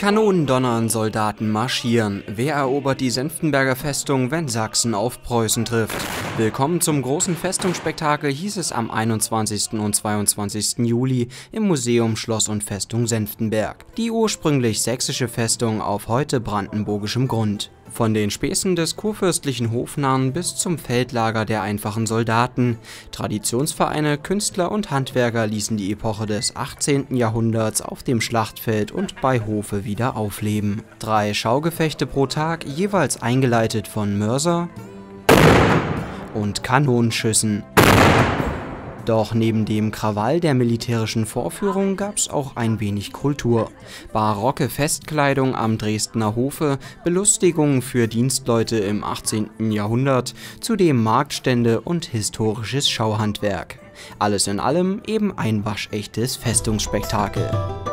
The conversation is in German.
Kanonen donnern, Soldaten marschieren. Wer erobert die Senftenberger Festung, wenn Sachsen auf Preußen trifft? Willkommen zum großen Festungsspektakel, hieß es am 21. und 22. Juli im Museum Schloss und Festung Senftenberg. Die ursprünglich sächsische Festung auf heute brandenburgischem Grund. Von den Späßen des kurfürstlichen Hofnarren bis zum Feldlager der einfachen Soldaten. Traditionsvereine, Künstler und Handwerker ließen die Epoche des 18. Jahrhunderts auf dem Schlachtfeld und bei Hofe wieder aufleben. 3 Schaugefechte pro Tag, jeweils eingeleitet von Mörser und Kanonenschüssen. Doch neben dem Krawall der militärischen Vorführung gab es auch ein wenig Kultur. Barocke Festkleidung am Dresdner Hofe, Belustigungen für Dienstleute im 18. Jahrhundert, zudem Marktstände und historisches Schauhandwerk. Alles in allem eben ein waschechtes Festungsspektakel.